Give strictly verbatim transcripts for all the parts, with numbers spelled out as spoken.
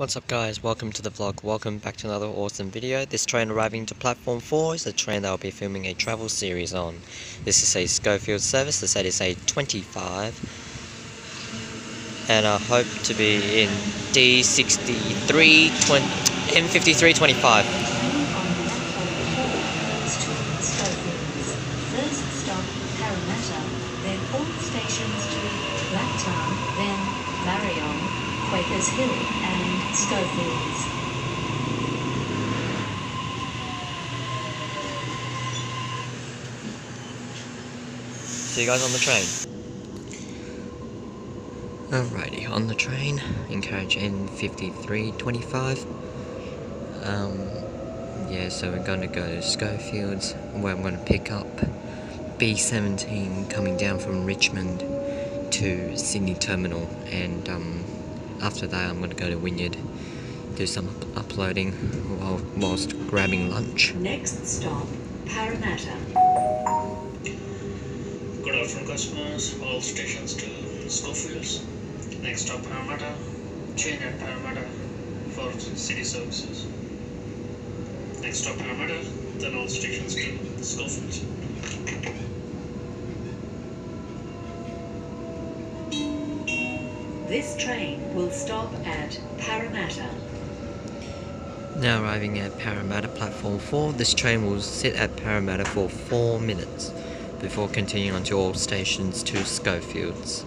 What's up guys, welcome to the vlog, welcome back to another awesome video. This train arriving to platform four is a train that I'll be filming a travel series on. This is a Schofield service, the set is a twenty-five, and I hope to be in D sixty-three twenty, M fifty-three twenty-five. First stop Parramatta, then all stations to Blacktown, then Marion, Quakers Hill and Schofields. See you guys on the train. Alrighty, on the train, in carriage N fifty-three twenty-five. Um, yeah, so we're going to go to Schofields, where I'm going to pick up B seventeen coming down from Richmond to Sydney Terminal, and um, after that I'm going to go to Wynyard, do some up uploading while, whilst grabbing lunch. Next stop, Parramatta. Good afternoon customers, all stations to Schofields. Next stop Parramatta, change at Parramatta for city services. Next stop Parramatta, then all stations to Schofields. This train will stop at Parramatta. Now arriving at Parramatta platform four, this train will sit at Parramatta for four minutes before continuing on to all stations to Schofields.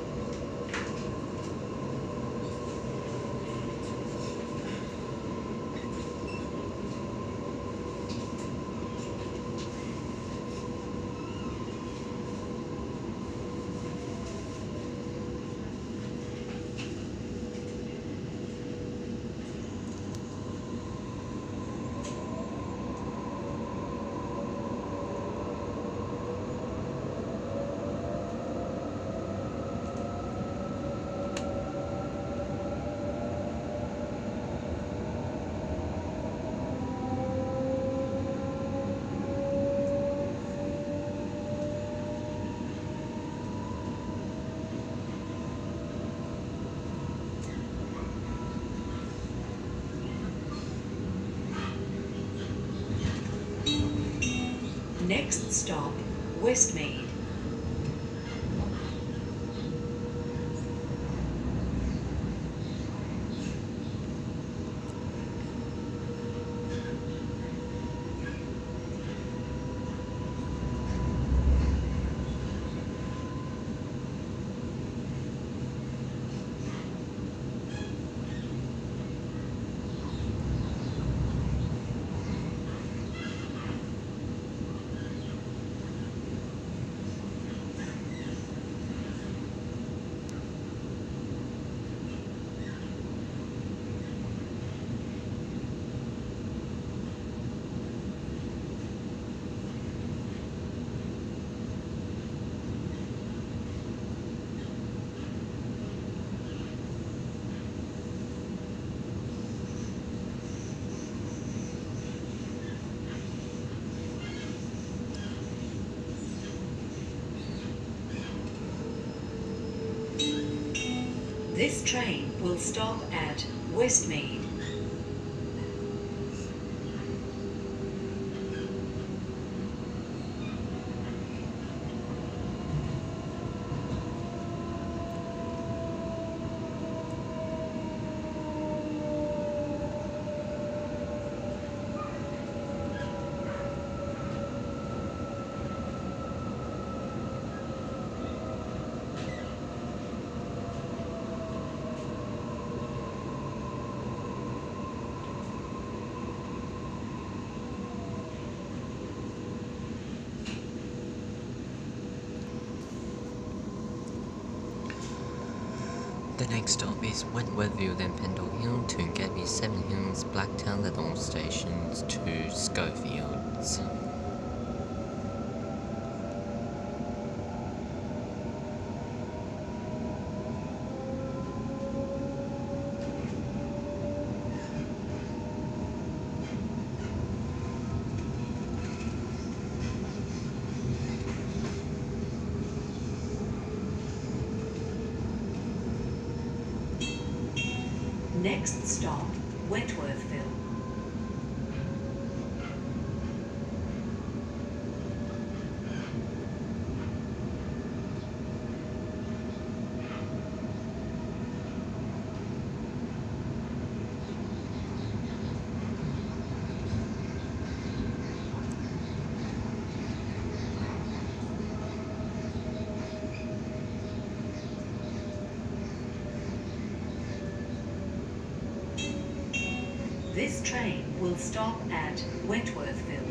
Next stop, Westmead. This train will stop at Westmead. The next stop is Wentworthville, then Pendle Hill to get me Seven Hills, Blacktown, then all stations to Schofields. Next stop, Wentworthville. This train will stop at Wentworthville.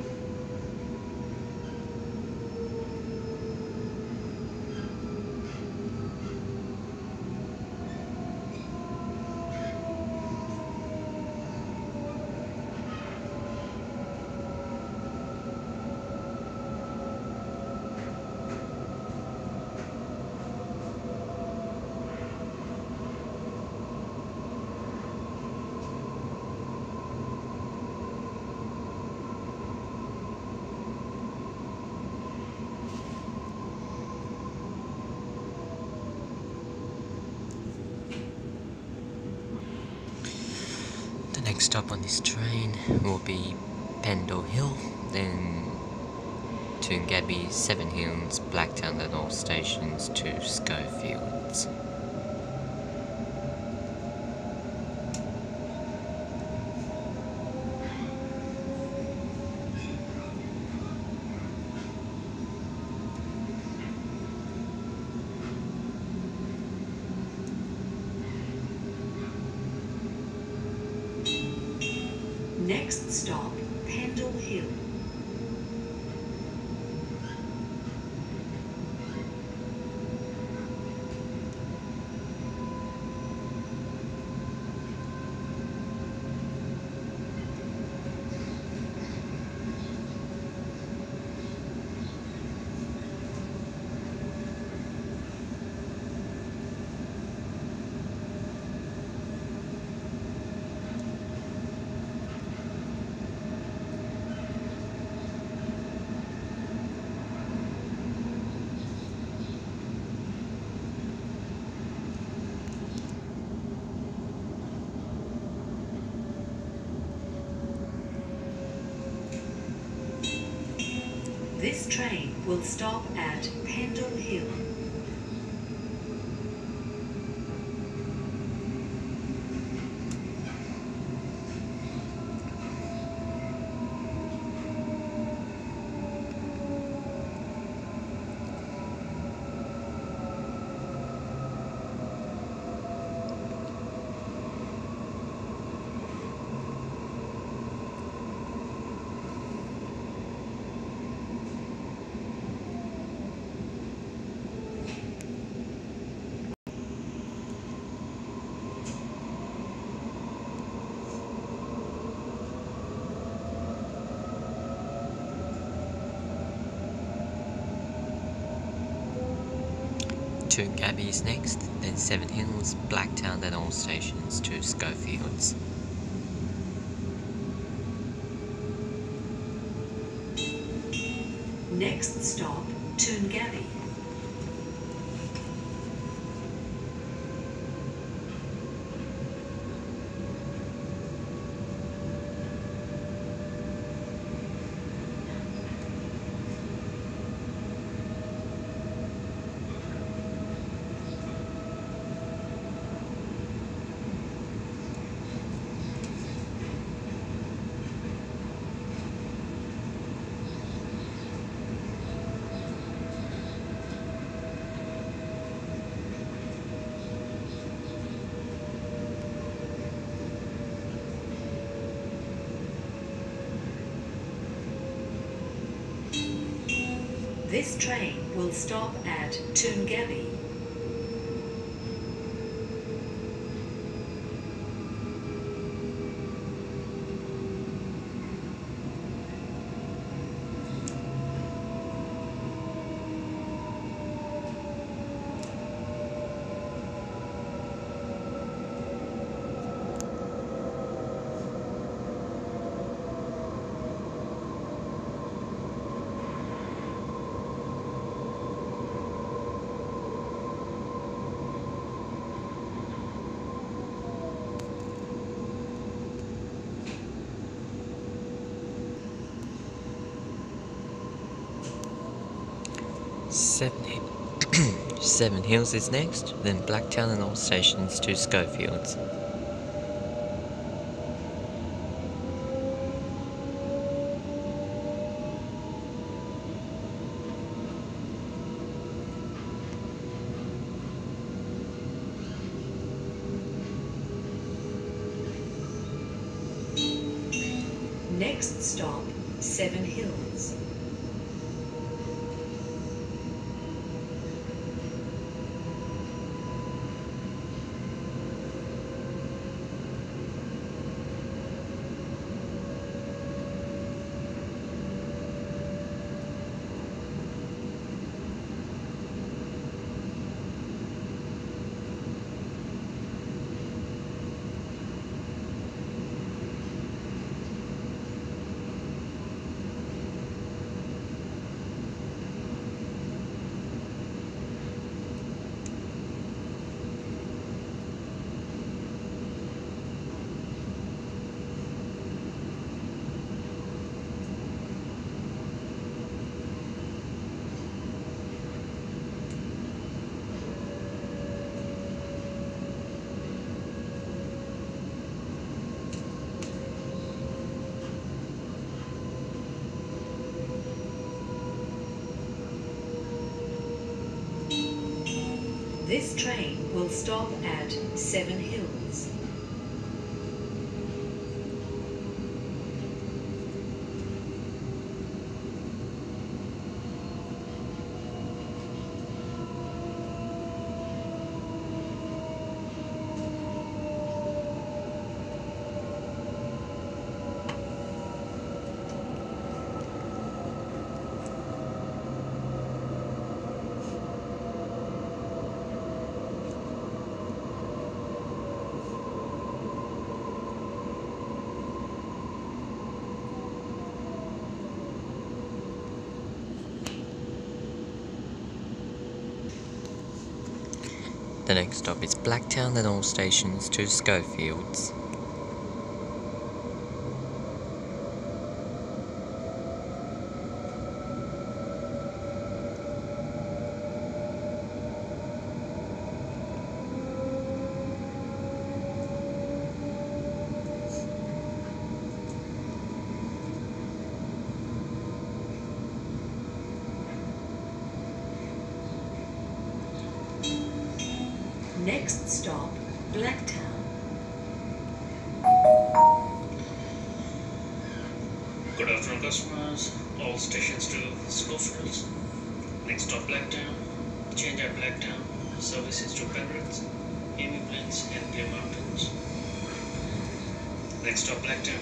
The next stop on this train will be Pendle Hill, then Toongabbie, Seven Hills, Blacktown and all stations to Schofields. Next stop, Pendle Hill. This train will stop at Pendle Hill. Toongabbie is next, then Seven Hills, Blacktown and all stations to Schofields. Next stop, Toongabbie. This train will stop at Toongabbie. Seven, Hi- Seven Hills is next, then Blacktown and all stations to Schofields. Next stop, Seven Hills. This train will stop at Seven Hills. The next stop is Blacktown and all stations to Schofields. Next stop, Blacktown. Good afternoon, customers. All stations to Schofields. Next stop, Blacktown. Change at Blacktown. Services to Penrith, Amy Plains, and Clear Mountains. Next stop, Blacktown.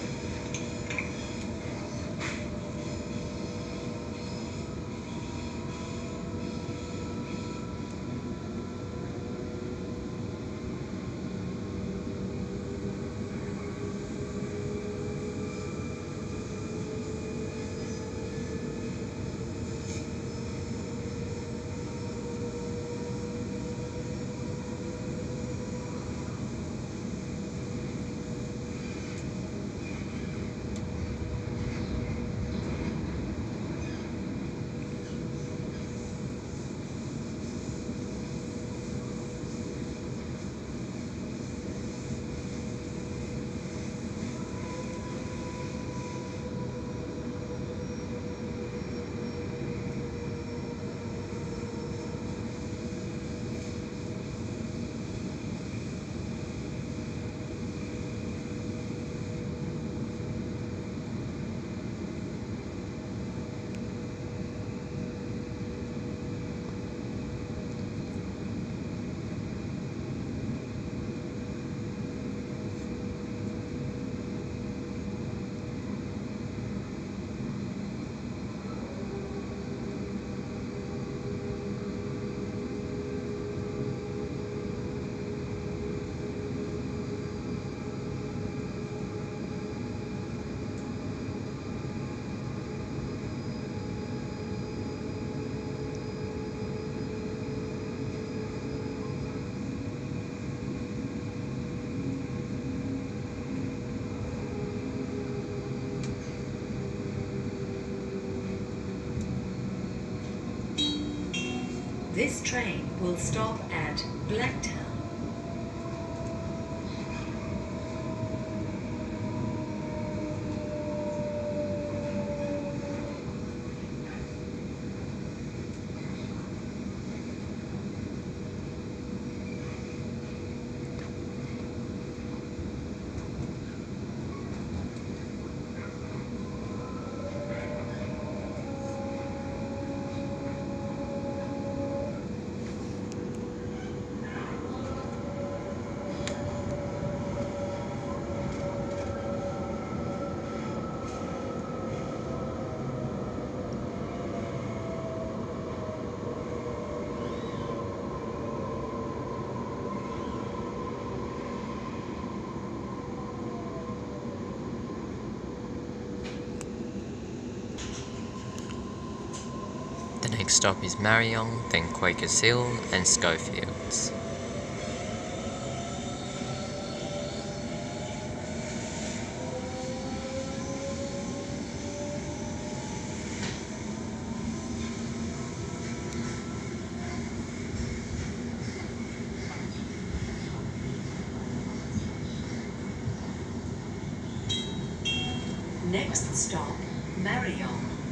This train will stop at Blacktown. The next stop is Marion, then Quakers Hill and Schofields. Next stop, Marion.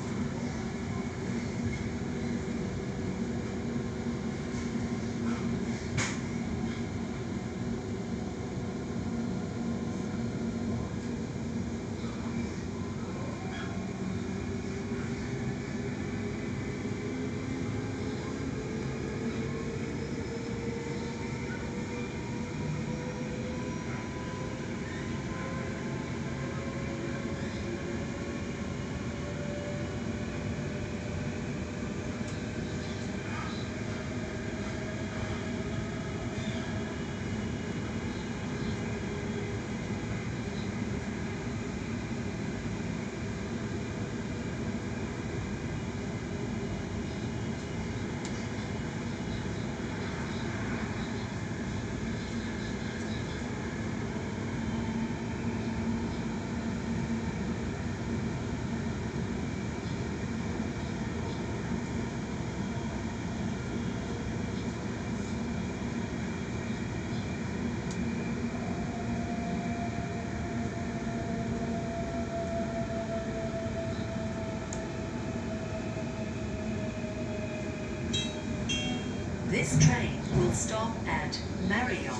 This train will stop at Marion.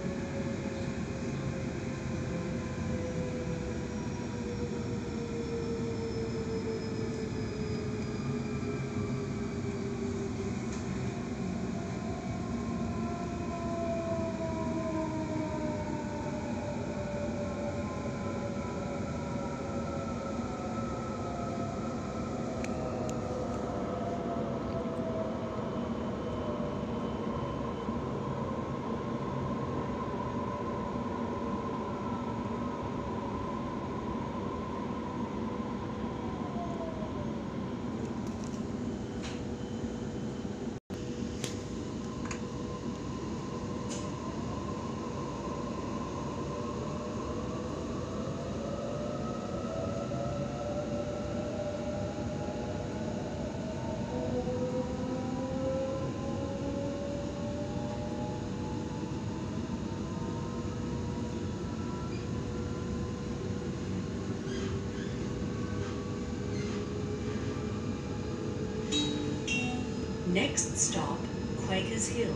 Next stop, Quakers Hill.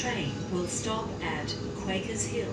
train will stop at Quakers Hill.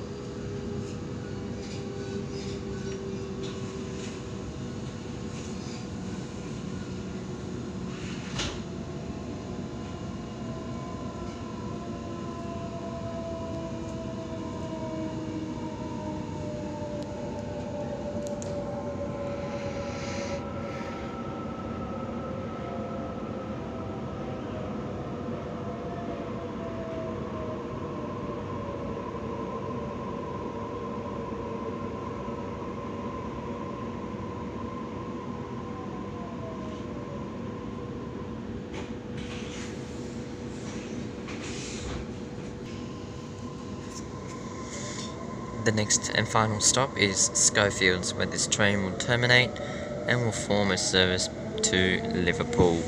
The next and final stop is Schofields, where this train will terminate and will form a service to Liverpool.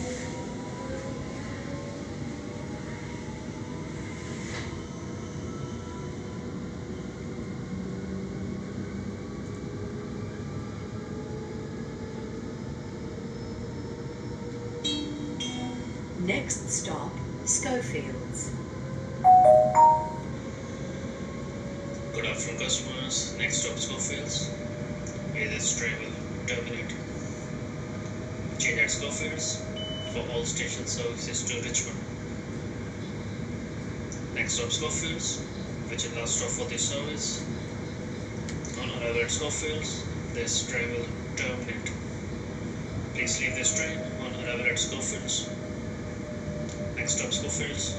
Next stop, Schofields. Good afternoon, customers. Next stop, Schofields. Here this train will terminate. Change at Schofields for all station services to Richmond. Next stop, Schofields, which is last stop for this service. On arrival at Schofields, this train will terminate. Please leave this train on arrival at Schofields. Next stop, Schofields.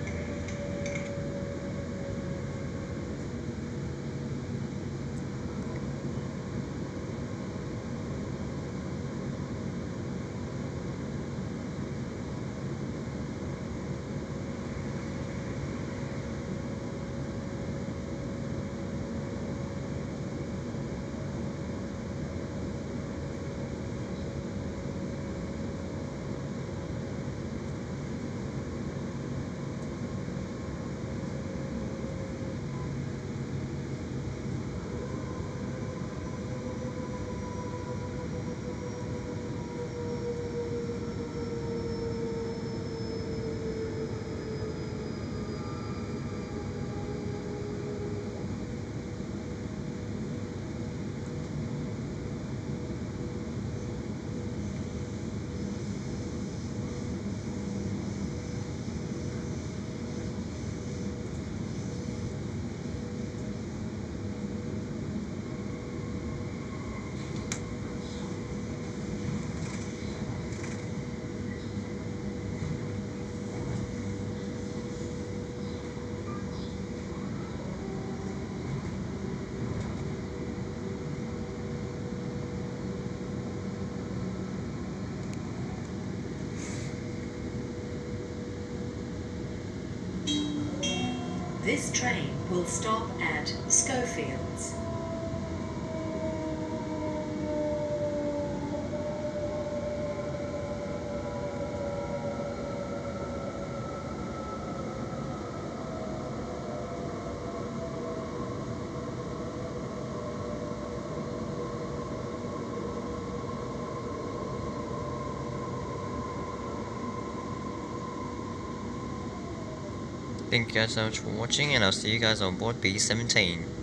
This train will stop at Schofields. Thank you guys so much for watching, and I'll see you guys on board B seventeen.